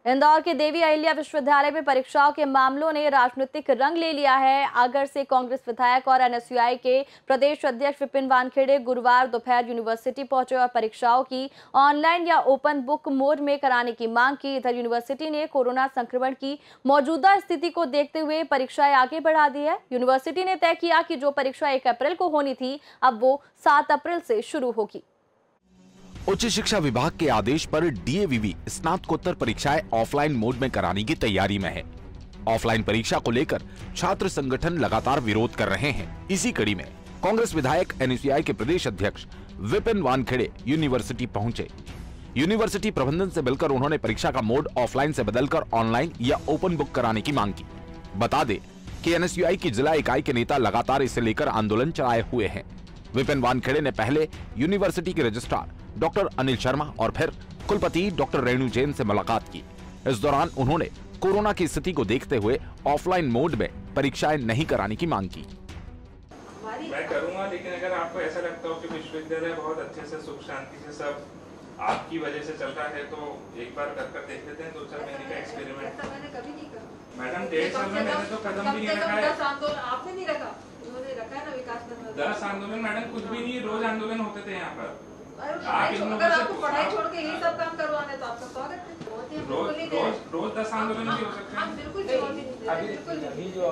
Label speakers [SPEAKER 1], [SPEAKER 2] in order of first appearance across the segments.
[SPEAKER 1] इंदौर के देवी अहिल्या विश्वविद्यालय में परीक्षाओं के मामलों ने राजनीतिक रंग ले लिया है। आगर से कांग्रेस विधायक और एनएसयूआई के प्रदेश अध्यक्ष विपिन वानखेड़े गुरुवार दोपहर यूनिवर्सिटी पहुंचे और परीक्षाओं की ऑनलाइन या ओपन बुक मोड में कराने की मांग की। इधर यूनिवर्सिटी ने कोरोना संक्रमण की मौजूदा स्थिति को देखते हुए परीक्षाएं आगे बढ़ा दी है। यूनिवर्सिटी ने तय किया कि जो परीक्षा 1 अप्रैल को होनी थी, अब वो 7 अप्रैल से शुरू होगी।
[SPEAKER 2] उच्च शिक्षा विभाग के आदेश पर डीएवीवी स्नातकोत्तर परीक्षाएं ऑफलाइन मोड में कराने की तैयारी में है। ऑफलाइन परीक्षा को लेकर छात्र संगठन लगातार विरोध कर रहे हैं। इसी कड़ी में कांग्रेस विधायक एनएसयूआई के प्रदेश अध्यक्ष विपिन वानखेड़े यूनिवर्सिटी पहुंचे। यूनिवर्सिटी प्रबंधन से मिलकर उन्होंने परीक्षा का मोड ऑफलाइन से बदलकर ऑनलाइन या ओपन बुक कराने की मांग की। बता दें कि एनएसयूआई की जिला इकाई के नेता लगातार इसे लेकर आंदोलन चलाए हुए हैं। विपिन वानखेड़े ने पहले यूनिवर्सिटी के रजिस्ट्रार डॉक्टर अनिल शर्मा और फिर कुलपति डॉक्टर रेणु जैन से मुलाकात की। इस दौरान उन्होंने कोरोना की स्थिति को देखते हुए ऑफलाइन मोड में परीक्षाएं नहीं कराने की मांग की।
[SPEAKER 3] मैं करूंगा, लेकिन अगर आपको ऐसा लगता हो कि विश्वविद्यालय बहुत अच्छे से सुख शांति से सब आपकी वजह से चल रहा है, तो एक बार कर देख लेते हैं 2-4 महीने का एक्सपेरिमेंट।
[SPEAKER 4] मैंने कभी नहीं करा
[SPEAKER 3] मैडम, 1.5 साल में मैंने तो कदम भी नहीं रखा है।
[SPEAKER 4] 10 आंदोलन आपने नहीं रखा, उन्होंने रखा है ना विकास में।
[SPEAKER 3] 10 आंदोलन मैडम कुछ भी नहीं, रोज आंदोलन होते थे यहाँ पर।
[SPEAKER 4] अगर आपको पढ़ाई छोड़ के यही सब काम करवाने तो आपका स्वागत है।
[SPEAKER 3] रोज 10 आंदोलन भी हो सकते हैं।
[SPEAKER 4] बिल्कुल अभी जो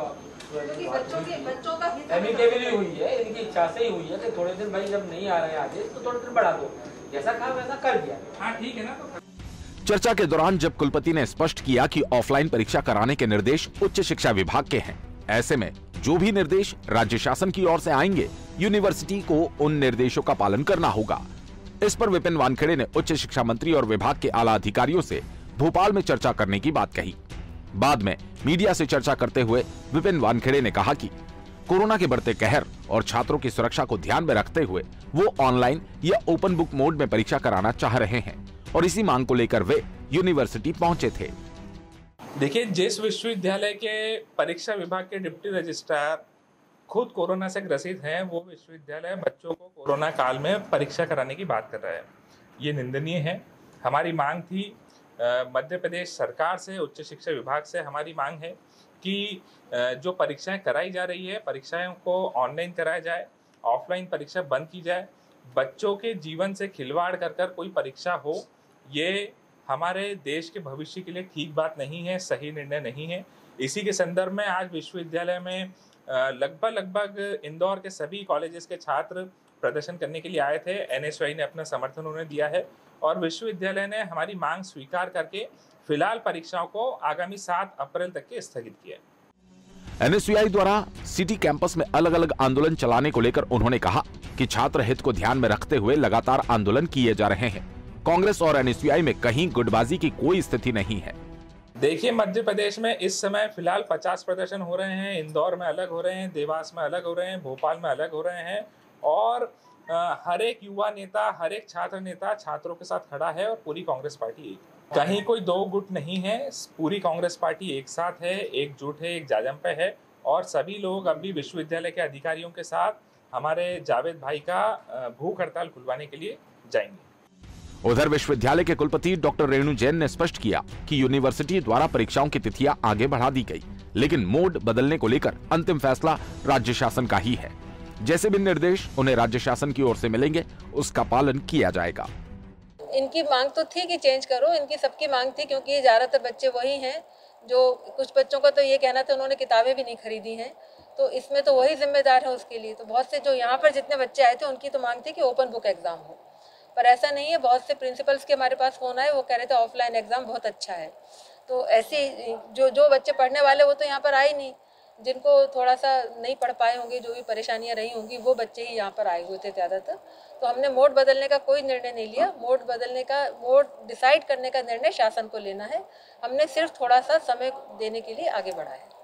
[SPEAKER 4] बच्चों का
[SPEAKER 5] एमिकेबली हुई है, इनकी इच्छा से ही हुई है कि थोड़े दिन भाई जब नहीं आ रहे हैं आगे तो थोड़े दिन बढ़ा दो, जैसा कहा वैसा कर दिया।
[SPEAKER 3] हाँ ठीक है ना। तो
[SPEAKER 2] चर्चा के दौरान जब कुलपति ने स्पष्ट किया कि ऑफलाइन परीक्षा कराने के निर्देश उच्च शिक्षा विभाग के हैं, ऐसे में जो भी निर्देश राज्य शासन की ओर से आएंगे, यूनिवर्सिटी को उन निर्देशों का पालन करना होगा। इस पर विपिन वानखेड़े ने उच्च शिक्षा मंत्री और विभाग के आला अधिकारियों से भोपाल में चर्चा करने की बात कही। बाद में मीडिया से चर्चा करते हुए विपिन वानखेड़े ने कहा कि कोरोना के बढ़ते कहर और छात्रों की सुरक्षा को ध्यान में रखते हुए वो ऑनलाइन या ओपन बुक मोड में परीक्षा कराना चाह रहे हैं और इसी मांग को लेकर वे यूनिवर्सिटी पहुंचे थे।
[SPEAKER 3] देखिए, जिस विश्वविद्यालय के परीक्षा विभाग के डिप्टी रजिस्ट्रार खुद कोरोना से ग्रसित हैं, वो विश्वविद्यालय बच्चों को कोरोना काल में परीक्षा कराने की बात कर रहा है। ये निंदनीय है। हमारी मांग थी मध्य प्रदेश सरकार से, उच्च शिक्षा विभाग से हमारी मांग है कि जो परीक्षाएं कराई जा रही है, परीक्षाओं को ऑनलाइन कराया जाए, ऑफलाइन परीक्षा बंद की जाए। बच्चों के जीवन से खिलवाड़ कर कोई परीक्षा हो, ये हमारे देश के भविष्य के लिए ठीक बात नहीं है, सही निर्णय नहीं है। इसी के संदर्भ में आज विश्वविद्यालय में लगभग इंदौर के सभी कॉलेजेस के छात्र प्रदर्शन करने के लिए आए थे। एनएसयूआई ने अपना समर्थन उन्हें दिया है और विश्वविद्यालय ने हमारी मांग स्वीकार करके फिलहाल परीक्षाओं को आगामी 7 अप्रैल तक के स्थगित किया।
[SPEAKER 2] एनएसयूआई द्वारा सिटी कैंपस में अलग अलग आंदोलन चलाने को लेकर उन्होंने कहा कि छात्र हित को ध्यान में रखते हुए लगातार आंदोलन किए जा रहे हैं। कांग्रेस और एनएसयूआई में कहीं गुटबाजी की कोई स्थिति नहीं है।
[SPEAKER 3] देखिए, मध्य प्रदेश में इस समय फिलहाल 50 प्रदर्शन हो रहे हैं। इंदौर में अलग हो रहे हैं, देवास में अलग हो रहे हैं, भोपाल में अलग हो रहे हैं और हर एक युवा नेता, हर एक छात्र नेता छात्रों के साथ खड़ा है और पूरी कांग्रेस पार्टी एक। कहीं कोई दो गुट नहीं है, पूरी कांग्रेस पार्टी एक साथ है, एकजुट है, एक जाजम पे है और सभी लोग अब भी विश्वविद्यालय के अधिकारियों के साथ हमारे जावेद भाई का भूख हड़ताल खुलवाने के लिए जाएंगे।
[SPEAKER 2] उधर विश्वविद्यालय के कुलपति डॉक्टर रेणु जैन ने स्पष्ट किया कि यूनिवर्सिटी द्वारा परीक्षाओं की तिथियां आगे बढ़ा दी गई, लेकिन मोड बदलने को लेकर अंतिम फैसला राज्य शासन का ही है। जैसे भी निर्देश उन्हें राज्य शासन की ओर से मिलेंगे, उसका पालन किया जाएगा।
[SPEAKER 4] इनकी मांग तो थी कि चेंज करो, इनकी सबकी मांग थी, क्योंकि ज्यादातर बच्चे वही हैं जो, कुछ बच्चों का तो ये कहना था उन्होंने किताबें भी नहीं खरीदी हैं, तो इसमें तो वही जिम्मेदार है उसके लिए। तो बहुत से जो यहाँ पर जितने बच्चे आए थे उनकी तो मांग थी कि ओपन बुक एग्जाम हो, पर ऐसा नहीं है। बहुत से प्रिंसिपल्स के हमारे पास फोन आए, वो कह रहे थे ऑफलाइन एग्जाम बहुत अच्छा है। तो ऐसे जो बच्चे पढ़ने वाले वो तो यहाँ पर आए नहीं, जिनको थोड़ा सा नहीं पढ़ पाए होंगे, जो भी परेशानियाँ रही होंगी, वो बच्चे ही यहाँ पर आए हुए थे ज़्यादातर। तो हमने मोड बदलने का कोई निर्णय नहीं लिया। मोड डिसाइड करने का निर्णय शासन को लेना है। हमने सिर्फ थोड़ा सा समय देने के लिए आगे बढ़ा है।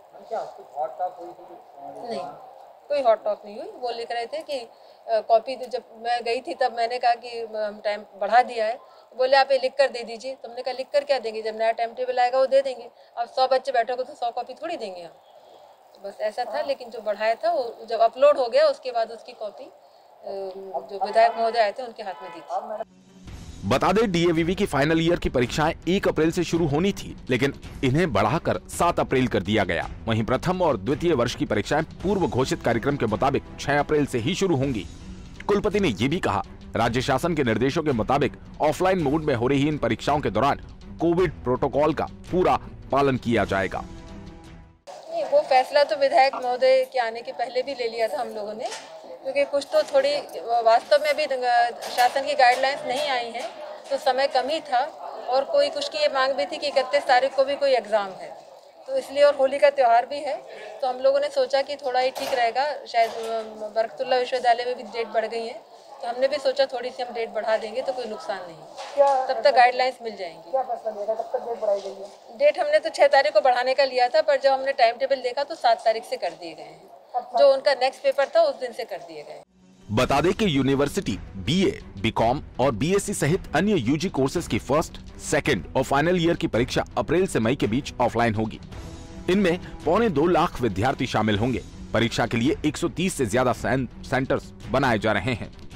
[SPEAKER 4] नहीं, कोई हॉट टॉक नहीं हुई। वो लिख रहे थे कि कॉपी, जब मैं गई थी तब मैंने कहा कि टाइम बढ़ा दिया है, बोले आप ये लिख कर दे दीजिए। तो हमने कहा लिख कर क्या देंगे, जब नया टाइम टेबल आएगा वो दे देंगे। अब 100 बच्चे बैठोगे तो 100 कॉपी थोड़ी देंगे हम। तो बस ऐसा था, लेकिन जो बढ़ाया था वो जब अपलोड हो गया उसके बाद उसकी कॉपी जो विधायक महोदय आए थे उनके हाथ में दी थी।
[SPEAKER 2] बता दें डीएवीवी की फाइनल ईयर की परीक्षाएं 1 अप्रैल से शुरू होनी थी, लेकिन इन्हें बढ़ाकर 7 अप्रैल कर दिया गया। वहीं प्रथम और द्वितीय वर्ष की परीक्षाएं पूर्व घोषित कार्यक्रम के मुताबिक 6 अप्रैल से ही शुरू होंगी। कुलपति ने ये भी कहा, राज्य शासन के निर्देशों के मुताबिक ऑफलाइन मोड में हो रही इन परीक्षाओं के दौरान कोविड प्रोटोकॉल का पूरा पालन किया जाएगा।
[SPEAKER 4] वो फैसला तो विधायक महोदय के आने के पहले भी ले लिया था हम लोगों ने, क्योंकि कुछ तो थोड़ी वास्तव में अभी शासन की गाइडलाइंस नहीं आई हैं, तो समय कम ही था और कोई कुछ की ये मांग भी थी कि 31 तारीख को भी कोई एग्ज़ाम है, तो इसलिए और होली का त्यौहार भी है, तो हम लोगों ने सोचा कि थोड़ा ही ठीक रहेगा। शायद बरकतुल्ला विश्वविद्यालय में भी डेट बढ़ गई है, तो हमने भी सोचा थोड़ी सी हम डेट बढ़ा देंगे तो कोई नुकसान नहीं, तब तक गाइडलाइंस मिल जाएंगी। क्या फैसला लिया था, कब तक डेट बढ़ाई गई है? डेट हमने तो 6 तारीख को बढ़ाने का लिया था, पर जब हमने टाइम टेबल देखा तो 7 तारीख से कर दिए गए हैं। जो उनका नेक्स्ट पेपर था उस दिन से कर दिए गए।
[SPEAKER 2] बता दें कि यूनिवर्सिटी बीए, बीकॉम और बीएससी सहित अन्य यूजी कोर्सेज की फर्स्ट, सेकंड और फाइनल ईयर की परीक्षा अप्रैल से मई के बीच ऑफलाइन होगी। इनमें 2.25 लाख विद्यार्थी शामिल होंगे। परीक्षा के लिए 130 से ज्यादा सेंटर्स बनाए जा रहे हैं।